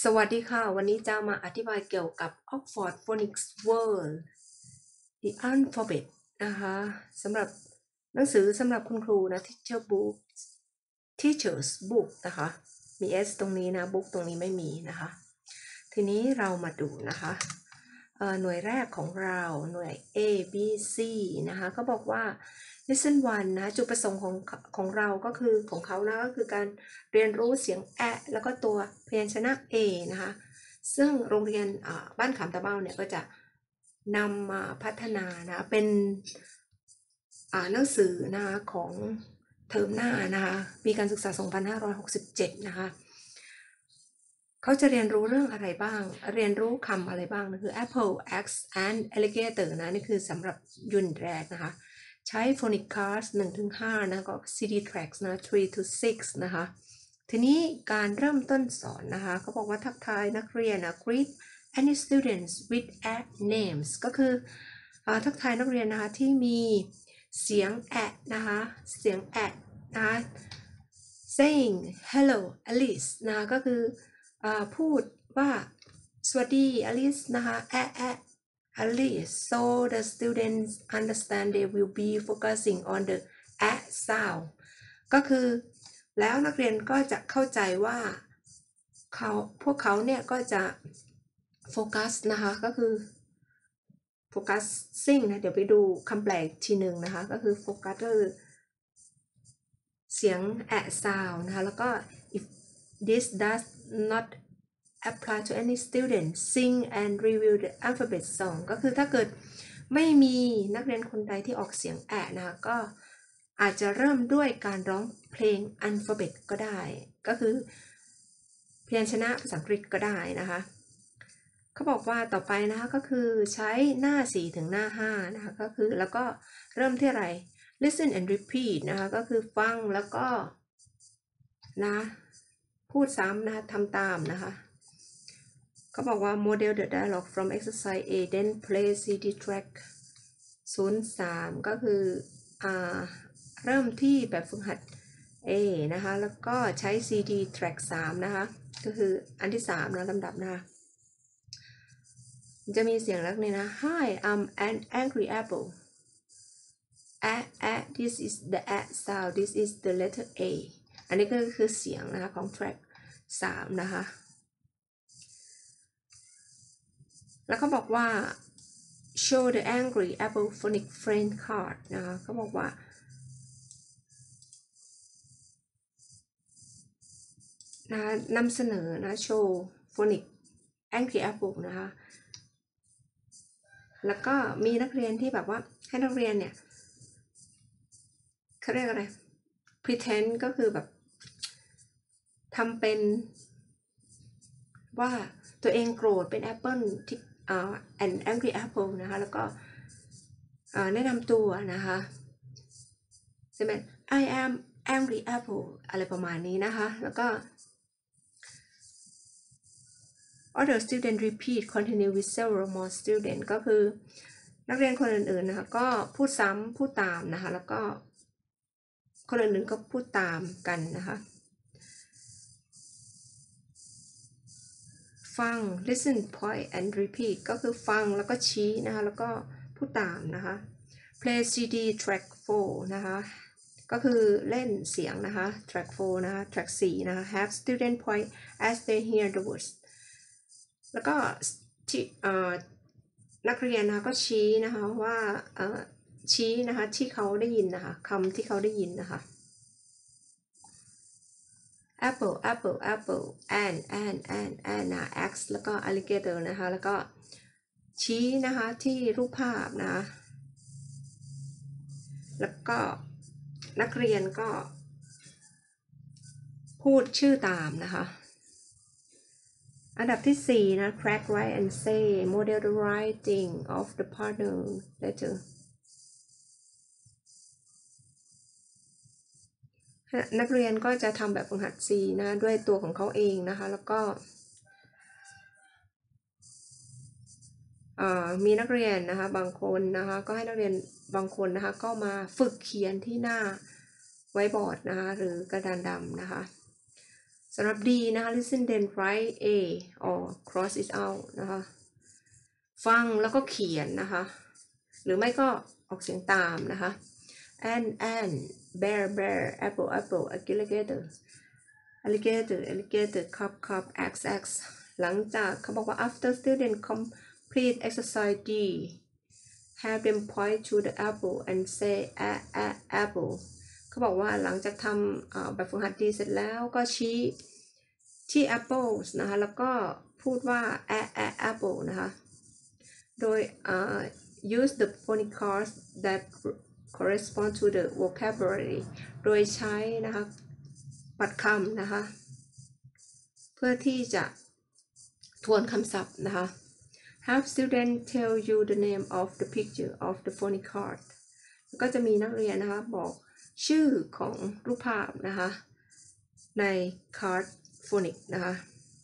สวัสดีค่ะวันนี้จะมาอธิบายเกี่ยวกับ Oxford Phonics World The Alphabet นะคะสำหรับหนังสือสำหรับคุณครูนะ Teachers Book นะคะมี S ตรงนี้นะ Book ตรงนี้ไม่มีนะคะทีนี้เรามาดูนะคะหน่วยแรกของเราหน่วย A B C นะคะก็บอกว่า Lesson 1 นะจุดประสงค์ของเราก็คือของเขานะก็คือการเรียนรู้เสียงแอะแล้วก็ตัวพยัญชนะ A นะคะซึ่งโรงเรียนบ้านขามตะเบ้าเนี่ยก็จะนำมาพัฒนานะเป็นหนังสือนะคะของเทอมหน้านะคะปีการศึกษา 2567 นะคะเขาจะเรียนรู้เรื่องอะไรบ้างเรียนรู้คำอะไรบ้างนะคือ apple axe and alligator นะนี่คือสำหรับยุนแรกนะคะใช้ phonic cards 1-5 นะก็ CD tracks นะ3-6 นะคะทีนี้การเริ่มต้นสอนนะคะเขาบอกว่าทักทายนักเรียนนะ greet any students with at names ก็คือทักทายนักเรียนนะคะที่มีเสียงแอะนะคะเสียงแอะนะคะ saying hello Alice นะคะก็คือพูดว่าสวัสดี Alice นะคะแอะแอะ Alice so the students understand they will be focusing on the a sound ก็คือแล้วนักเรียนก็จะเข้าใจว่าพวกเขาเนี่ยก็จะโฟกัสนะคะก็คือ focusing นะเดี๋ยวไปดูคำแปลทีหนึ่งนะคะก็คือ focus ก็คือเสียงแอะ sound นะคะแล้วก็ if this does not apply to any student sing and review the alphabet song ก็คือถ้าเกิดไม่มีนักเรียนคนใดที่ออกเสียงแอะนะคะก็อาจจะเริ่มด้วยการร้องเพลง alphabet ก็ได้ก็คือพยัญชนะภาษาอังกฤษก็ได้นะคะเขาบอกว่าต่อไปนะคะก็คือใช้หน้า4ถึงหน้า5นะคะก็คือแล้วก็เริ่มที่อะไร listen and repeat นะคะก็คือฟังแล้วก็นะพูดซ้ำนะคะทำตามนะคะเขาบอกว่า model the dialogue from exercise A then play CD track 03 ก็คือเริ่มที่แบบฝึกหัด A นะคะแล้วก็ใช้ CD track 3 นะคะก็คืออันที่3นะลำดับนะคะจะมีเสียงลักษณ์นะ Hi I'm an angry apple this is the sound this is the letter A อันนี้ก็คือเสียงนะคะของ track 3 นะคะแล้วเขาบอกว่า show the angry apple phonic friend card นะคะเขาบอกว่านำเสนอนะ show phonic angry apple นะคะแล้วก็มีนักเรียนที่แบบว่าให้นักเรียนเนี่ยเขาเรียกอะไร pretend ก็คือแบบทำเป็นว่าตัวเองโกรธเป็นแอปเปิลที่an angry apple นะคะแล้วก็แนะนำตัวนะคะใช่ไหม I am angry apple อะไรประมาณนี้นะคะแล้วก็ other student repeat continue with several more student ก็คือนักเรียนคนอื่นๆนะคะก็พูดซ้ำพูดตามนะคะแล้วก็คนอื่นๆก็พูดตามกันนะคะฟัง listen point and repeat ก็คือฟังแล้วก็ชี้นะคะแล้วก็พูดตามนะคะ play CD track 4 นะคะก็คือเล่นเสียงนะคะ track 4 นะคะ track 4 นะคะ have student point as they hear the words แล้วก็นักเรียนนะคะก็ชี้นะคะว่าชี้นะคะที่เขาได้ยินนะคะคำที่เขาได้ยินนะคะ apple apple apple and นะ axe แล้วก็ alligator นะคะแล้วก็ชี้นะคะที่รูปภาพนะคะแล้วก็นักเรียนก็พูดชื่อตามนะคะอันดับที่4นะ crack write and say model the writing of the partner letter นักเรียนก็จะทำแบบฝึกหัด C นะด้วยตัวของเขาเองนะคะแล้วก็มีนักเรียนนะคะบางคนนะคะก็ให้นักเรียนบางคนนะคะก็มาฝึกเขียนที่หน้าไว้บอร์ดนะคะหรือกระดานดำนะคะสำหรับ D นะคะ listen then write A or cross it out นะคะฟังแล้วก็เขียนนะคะหรือไม่ก็ออกเสียงตามนะคะ and bear apple alligator cup x หลังจากเขาบอกว่า after student complete exercise D have them point to the apple and say apple เขาบอกว่าหลังจากทำแบบฝึกหัดดีเสร็จแล้วก็ชี้ที่ apples นะคะแล้วก็พูดว่า apple นะคะโดยuse the phonic cards that correspond to the vocabulary โดยใช้นะคะปัดคำนะคะเพื่อที่จะทวนคำศัพท์นะคะ Have students tell you the name of the picture of the phonic card ก็จะมีนักเรียนนะคะบอกชื่อของรูปภาพนะคะใน card phonic นะคะ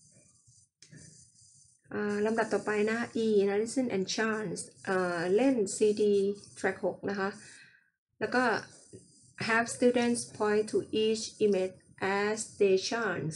ลำดับต่อไปนะ E นะ listen and chant เล่น CD track 6 นะคะแล้วก็ have students point to each image as they chant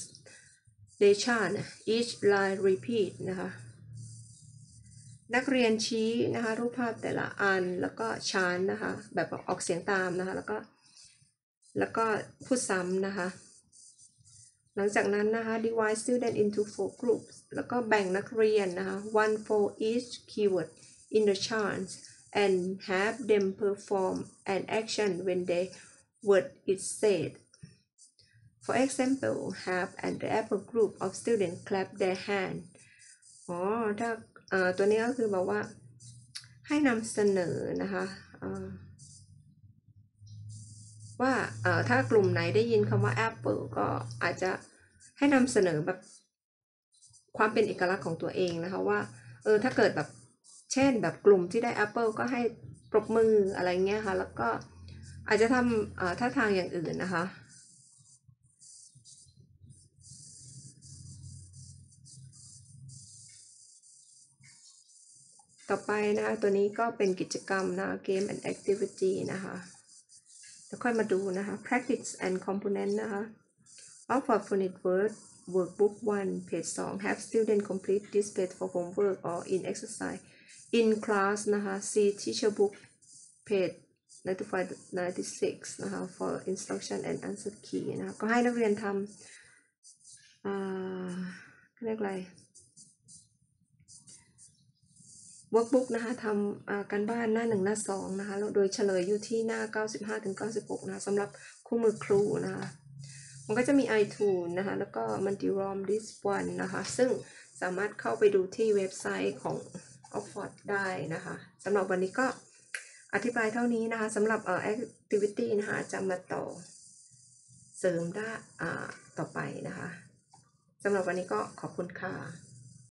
each line repeat นะคะนักเรียนชี้นะคะรูปภาพแต่ละอันแล้วก็ชานนะคะแบบออกเสียงตามนะคะแล้วก็พูดซ้ำนะคะหลังจากนั้นนะคะ divide student into 4 groups แล้วก็แบ่งนักเรียนนะคะ one for each keyword in the chant and have them perform an action when the word is said. For example, have and the apple group of students clap their hand. ถ้าตัวนี้ก็คือบอกว่าให้นำเสนอนะคะว่าถ้ากลุ่มไหนได้ยินคำว่า apple ก็อาจจะให้นำเสนอแบบความเป็นเอกลักษณ์ของตัวเองนะคะว่าถ้าเกิดแบบเช่นแบบกลุ่มที่ได้ apple ก็ให้ปรบมืออะไรเงี้ยค่ะแล้วก็อาจจะทำท่าทางอย่างอื่นนะคะต่อไปนะคะตัวนี้ก็เป็นกิจกรรมนะ game and activity นะคะแล้วค่อยมาดูนะคะ practice and component นะคะ Oxford Phonics Word Workbook 1 page 2 have student complete this page for homework or in exercise in class นะคะ see teacher book page 95-96 นะคะ for instruction and answer key นะคะก็ให้นักเรียนทำเรียกอะไร workbook นะคะทำการบ้านหน้า1หน้า2นะคะโดยเฉลยอยู่ที่หน้า 95-96 นะคะสำหรับคู่มือครูนะคะมันก็จะมี iTunes นะคะแล้วก็ Multi-ROM This One นะคะซึ่งสามารถเข้าไปดูที่เว็บไซต์ของ Oxford ได้นะคะสำหรับวันนี้ก็อธิบายเท่านี้นะคะสำหรับactivity นะคะจะมาต่อเสริมได้ต่อไปนะคะสำหรับวันนี้ก็ขอบคุณค่ะ